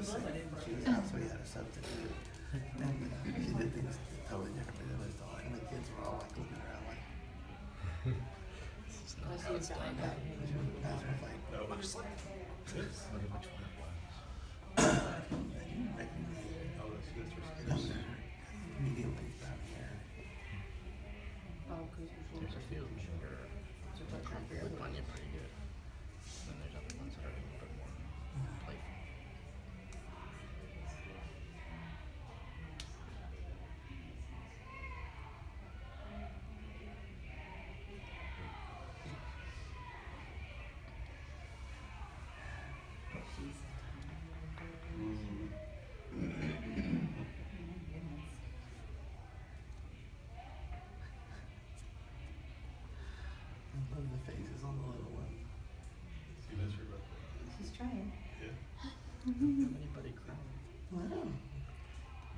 was sick. She was out, so we had a substitute. And she did things totally differently than us all. And the kids were all like looking around like, This is not how it's done. yeah. That's what like, I wonder which one it was. immediately down here. There's a few that are with Bunyan pretty good. And there's other ones that are a little bit more playful. I love the faces on the little one. See, that's your birthday. She's trying. Yeah. Anybody crying?